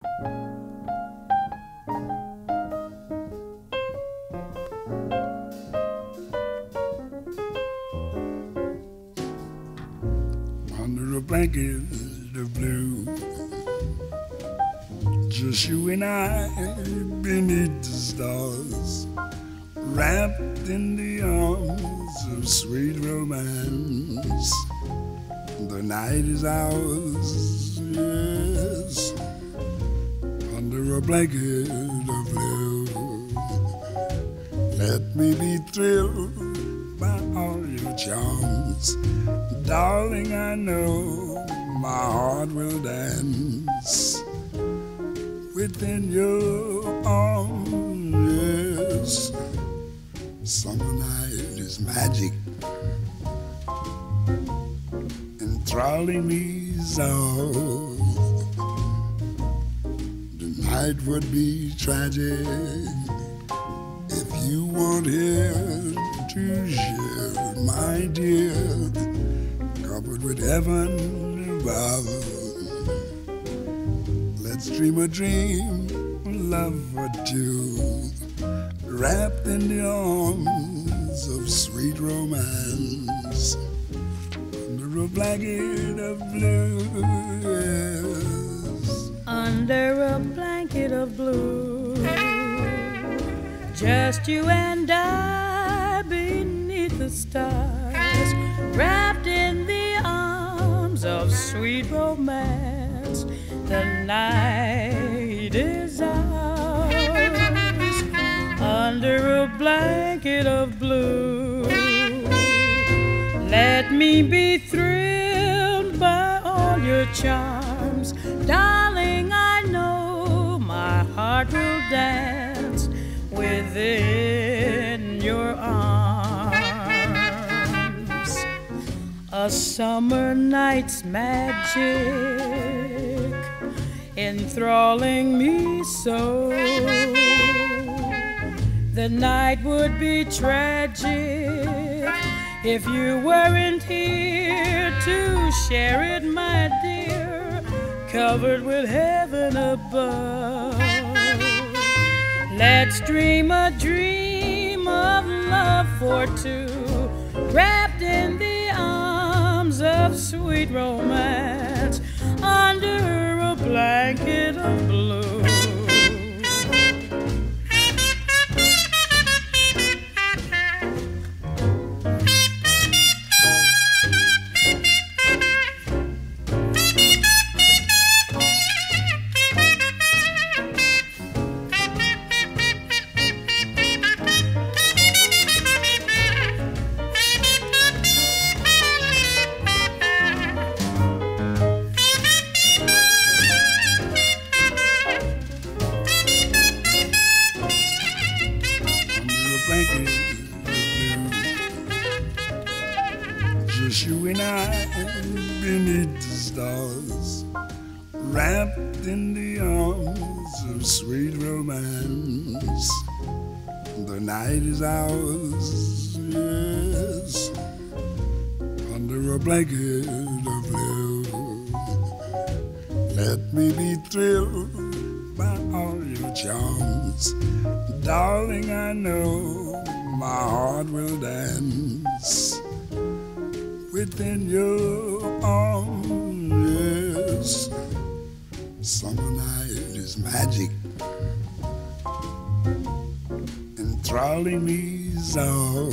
Under a blanket of blue, just you and I beneath the stars, wrapped in the arms of sweet romance. The night is ours, yes, under a blanket of blue. Let me be thrilled by all your charms. Darling, I know my heart will dance within your arms, yes. Summer night is magic, enthralling me so. The night would be tragic if you weren't here to share, my dear, covered with heaven above. Let's dream a dream, love for two, wrapped in the arms of sweet romance, under a blanket of blue, yes. Under a blanket of blue, just you and I beneath the stars, wrapped in the arms of sweet romance. The night is ours, under a blanket of blue. Let me be thrilled by all your charms. Darling, I know my heart will dance within your arms. A summer night's magic, enthralling me so. The night would be tragic if you weren't here to share it, my dear, covered with heaven above. Let's dream a dream of love for two, wrapped in the arms of sweet romance, under a blanket of blue. Just you and I beneath the stars, wrapped in the arms of sweet romance. The night is ours, yes, under a blanket of blue. Let me be thrilled by all your charms. Darling, I know my heart will dance within your arms, yes. Summer night is magic, enthralling me so.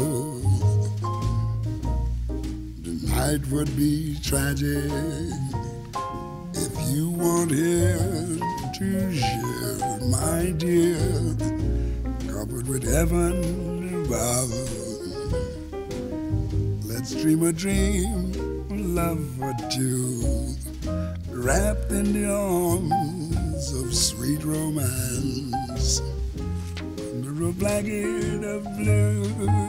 The night would be tragic if you weren't here to share, my dear, covered with heaven above. Let's dream a dream, love for two, wrapped in the arms of sweet romance, under a blanket of blue,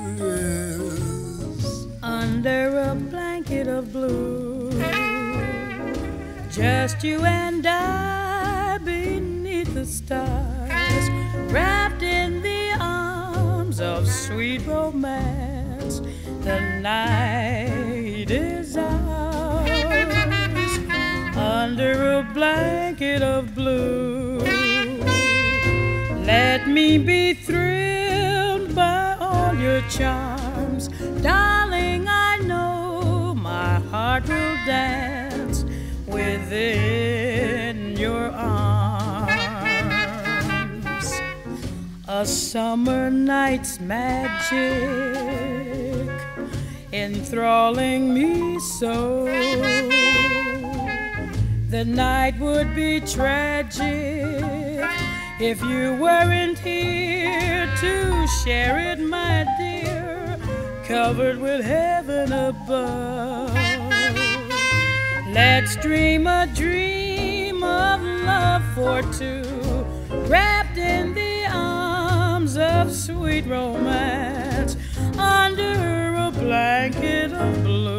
yes. Under a blanket of blue, just you and I beneath the stars, wrapped in the arms of sweet romance. The night is ours, under a blanket of blue. Let me be thrilled by all your charms. Darling, I know my heart will dance within your arms. A summer night's magic enthralling me so. The night would be tragic if you weren't here to share it, my dear, covered with heaven above. Let's dream a dream of love for two, wrapped in the arms of sweet romance, under a blanket of blue.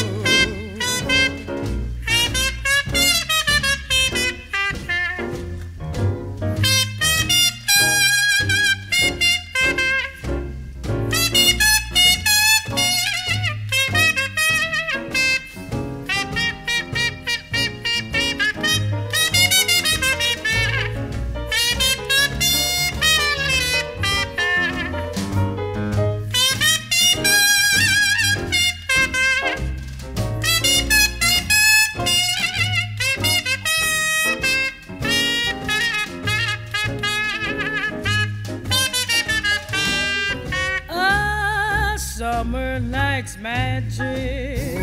Summer night's magic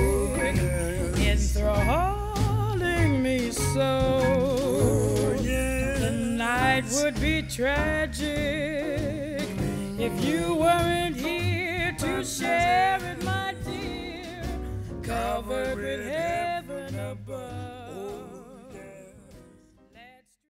enthralling me so. The night would be tragic if you weren't here to share it, my dear, covered with hair.